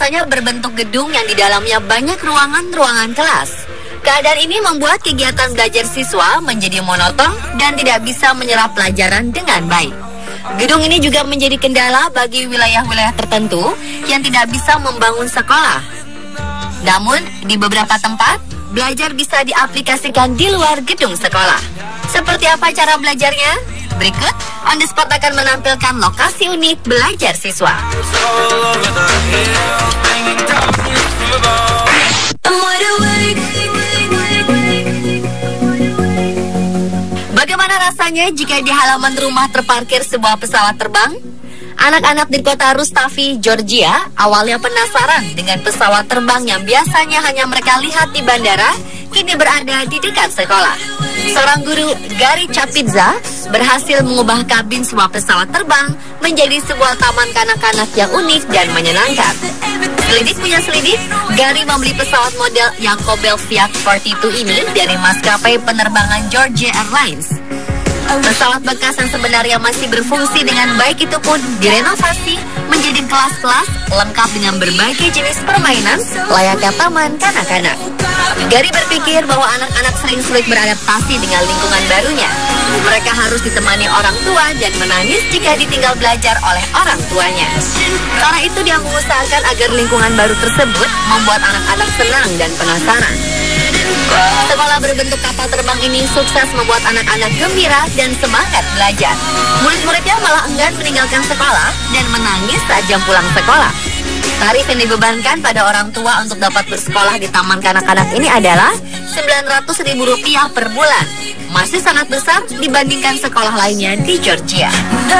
biasanya berbentuk gedung yang di dalamnya banyak ruangan-ruangan kelas. Keadaan ini membuat kegiatan belajar siswa menjadi monoton dan tidak bisa menyerap pelajaran dengan baik. Gedung ini juga menjadi kendala bagi wilayah-wilayah tertentu yang tidak bisa membangun sekolah. Namun, di beberapa tempat, belajar bisa diaplikasikan di luar gedung sekolah. Seperti apa cara belajarnya? Berikut, On The Spot akan menampilkan lokasi unik belajar siswa. Bagaimana rasanya jika di halaman rumah terparkir sebuah pesawat terbang? Anak-anak di kota Rustavi, Georgia, awalnya penasaran dengan pesawat terbang yang biasanya hanya mereka lihat di bandara, kini berada di dekat sekolah. Seorang guru, Gary Chapidza, berhasil mengubah kabin sebuah pesawat terbang menjadi sebuah taman kanak-kanak yang unik dan menyenangkan. Selidik punya selidik, Gary membeli pesawat model Yankobel Fiat 42 ini dari maskapai penerbangan Georgia Airlines. Pesawat bekas yang sebenarnya masih berfungsi dengan baik itu pun direnovasi menjadi kelas-kelas lengkap dengan berbagai jenis permainan layaknya taman kanak-kanak. Gary berpikir bahwa anak-anak sering sulit beradaptasi dengan lingkungan barunya. Mereka harus ditemani orang tua dan menangis jika ditinggal belajar oleh orang tuanya. Karena itu dia mengusahakan agar lingkungan baru tersebut membuat anak-anak senang dan penasaran. Sekolah berbentuk kapal terbang ini sukses membuat anak-anak gembira dan semangat belajar. Murid-muridnya malah enggan meninggalkan sekolah dan menangis saat jam pulang sekolah. Tarif yang dibebankan pada orang tua untuk dapat bersekolah di taman kanak-kanak ini adalah Rp900.000 per bulan. Masih sangat besar dibandingkan sekolah lainnya di Georgia.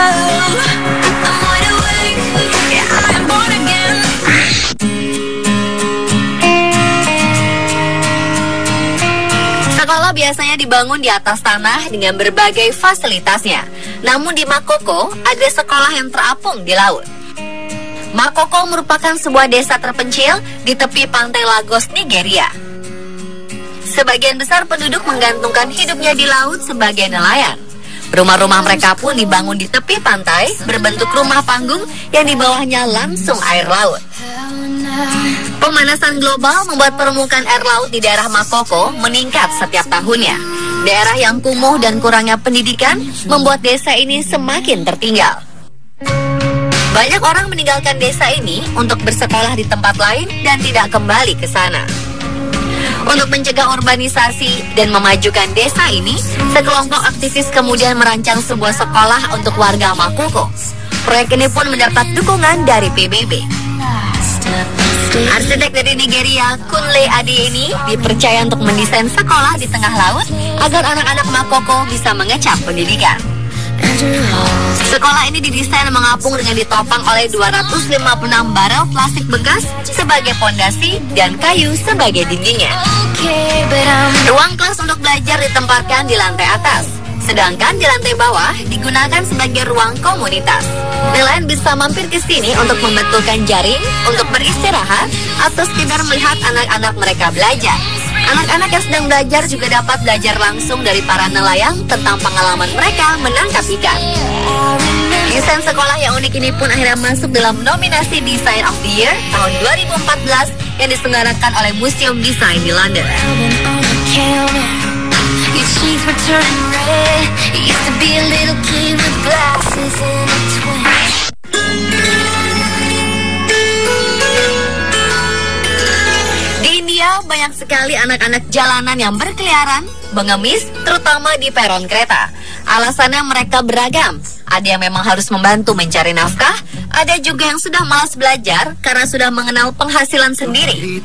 Sekolah biasanya dibangun di atas tanah dengan berbagai fasilitasnya. Namun di Makoko ada sekolah yang terapung di laut. Makoko merupakan sebuah desa terpencil di tepi pantai Lagos, Nigeria. Sebagian besar penduduk menggantungkan hidupnya di laut sebagai nelayan. Rumah-rumah mereka pun dibangun di tepi pantai berbentuk rumah panggung yang di bawahnya langsung air laut. Pemanasan global membuat permukaan air laut di daerah Makoko meningkat setiap tahunnya. Daerah yang kumuh dan kurangnya pendidikan membuat desa ini semakin tertinggal. Banyak orang meninggalkan desa ini untuk bersekolah di tempat lain dan tidak kembali ke sana. Untuk mencegah urbanisasi dan memajukan desa ini, sekelompok aktivis kemudian merancang sebuah sekolah untuk warga Makoko. Proyek ini pun mendapat dukungan dari PBB. Arsitek dari Nigeria, Kunle Ade ini dipercaya untuk mendesain sekolah di tengah laut agar anak-anak Makoko bisa mengecap pendidikan. Sekolah ini didesain mengapung dengan ditopang oleh 256 barel plastik bekas sebagai fondasi dan kayu sebagai dindingnya. Ruang kelas untuk belajar ditempatkan di lantai atas, sedangkan di lantai bawah digunakan sebagai ruang komunitas. Nelayan bisa mampir ke sini untuk membetulkan jaring, untuk beristirahat, atau sekedar melihat anak-anak mereka belajar. Anak-anak yang sedang belajar juga dapat belajar langsung dari para nelayan tentang pengalaman mereka menangkap ikan. Desain sekolah yang unik ini pun akhirnya masuk dalam nominasi Design of the Year tahun 2014 yang diselenggarakan oleh Museum Design di London. Banyak sekali anak-anak jalanan yang berkeliaran, mengemis, terutama di peron kereta. Alasannya mereka beragam. Ada yang memang harus membantu mencari nafkah, ada juga yang sudah malas belajar karena sudah mengenal penghasilan sendiri.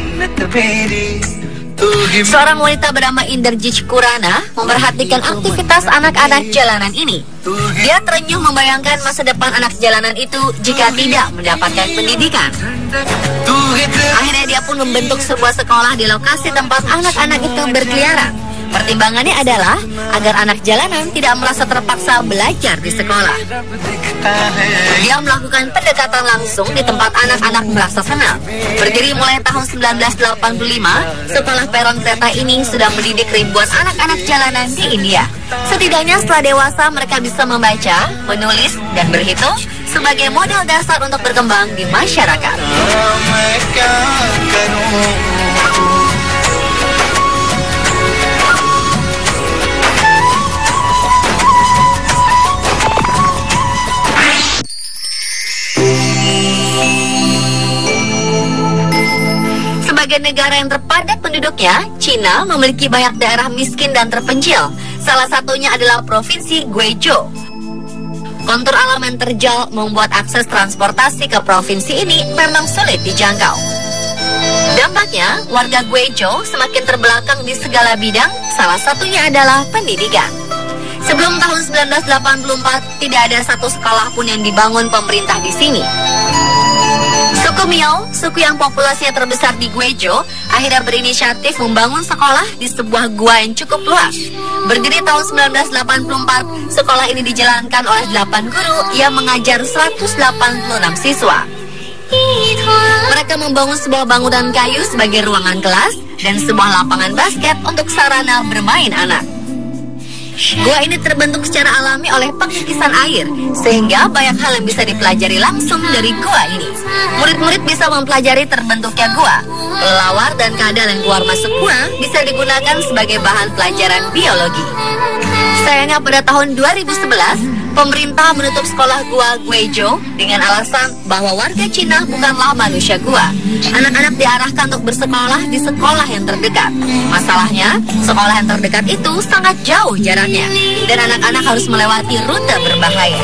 Seorang wanita bernama Inderjit Kurana memperhatikan aktivitas anak-anak jalanan ini. Dia terenyuh membayangkan masa depan anak jalanan itu jika tidak mendapatkan pendidikan. Akhirnya dia pun membentuk sebuah sekolah di lokasi tempat anak-anak itu berkeliaran. Pertimbangannya adalah agar anak jalanan tidak merasa terpaksa belajar di sekolah. Dia melakukan pendekatan langsung di tempat anak-anak merasa senang. Berdiri mulai tahun 1985, sekolah peron kereta ini sudah mendidik ribuan anak-anak jalanan di India. Setidaknya setelah dewasa mereka bisa membaca, menulis, dan berhitung sebagai modal dasar untuk berkembang di masyarakat. Sebagai negara yang terpadat penduduknya, Cina memiliki banyak daerah miskin dan terpencil. Salah satunya adalah Provinsi Guizhou. Kontur alam yang terjal membuat akses transportasi ke provinsi ini memang sulit dijangkau. Dampaknya, warga Guizhou semakin terbelakang di segala bidang, salah satunya adalah pendidikan. Sebelum tahun 1984, tidak ada satu sekolah pun yang dibangun pemerintah di sini. Suku Miao, suku yang populasinya terbesar di Guizhou, akhirnya berinisiatif membangun sekolah di sebuah gua yang cukup luas. Berdiri tahun 1984, sekolah ini dijalankan oleh 8 guru yang mengajar 186 siswa. Mereka membangun sebuah bangunan kayu sebagai ruangan kelas dan sebuah lapangan basket untuk sarana bermain anak. Gua ini terbentuk secara alami oleh pengikisan air, sehingga banyak hal yang bisa dipelajari langsung dari gua ini. Murid-murid bisa mempelajari terbentuknya gua. Kelelawar dan kadal yang keluar masuk gua bisa digunakan sebagai bahan pelajaran biologi. Sayangnya pada tahun 2011, pemerintah menutup sekolah gua Guizhou dengan alasan bahwa warga Cina bukanlah manusia gua. Anak-anak diarahkan untuk bersekolah di sekolah yang terdekat. Masalahnya, sekolah yang terdekat itu sangat jauh jaraknya, dan anak-anak harus melewati rute berbahaya.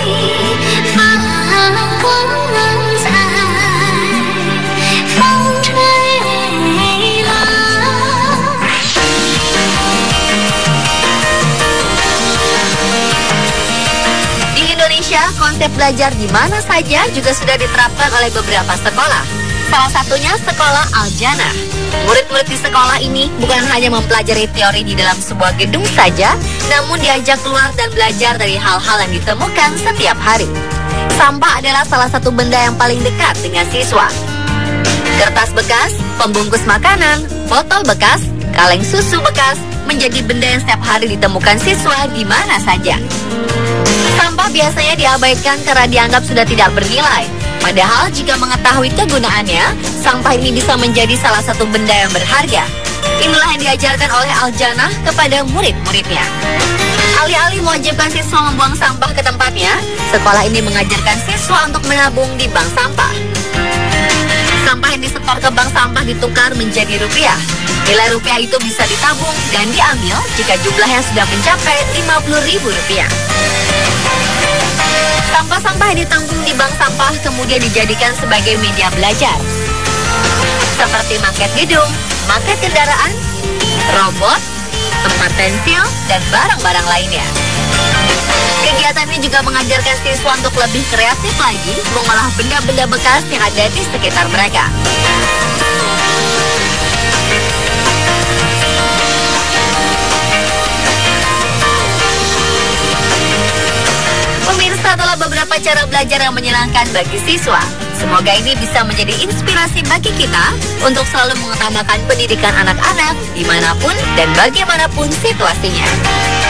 Konsep belajar di mana saja juga sudah diterapkan oleh beberapa sekolah. Salah satunya sekolah Al-Jannah. Murid-murid di sekolah ini bukan hanya mempelajari teori di dalam sebuah gedung saja, namun diajak keluar dan belajar dari hal-hal yang ditemukan setiap hari. Sampah adalah salah satu benda yang paling dekat dengan siswa. Kertas bekas, pembungkus makanan, botol bekas, kaleng susu bekas menjadi benda yang setiap hari ditemukan siswa di mana saja. Sampah biasanya diabaikan karena dianggap sudah tidak bernilai. Padahal jika mengetahui kegunaannya, sampah ini bisa menjadi salah satu benda yang berharga. Inilah yang diajarkan oleh Al-Jannah kepada murid-muridnya. Alih-alih mewajibkan siswa membuang sampah ke tempatnya, sekolah ini mengajarkan siswa untuk menabung di bank sampah. Sampah yang disetor ke bank sampah ditukar menjadi rupiah. Nilai rupiah itu bisa ditabung dan diambil jika jumlahnya sudah mencapai Rp50.000. Sampah-sampah yang ditampung di bank sampah kemudian dijadikan sebagai media belajar, seperti maket gedung, maket kendaraan, robot, tempat pensil, dan barang-barang lainnya. Kegiatan ini juga mengajarkan siswa untuk lebih kreatif lagi mengolah benda-benda bekas yang ada di sekitar mereka. Pemirsa, adalah beberapa cara belajar yang menyenangkan bagi siswa. Semoga ini bisa menjadi inspirasi bagi kita untuk selalu mengutamakan pendidikan anak-anak dimanapun dan bagaimanapun situasinya.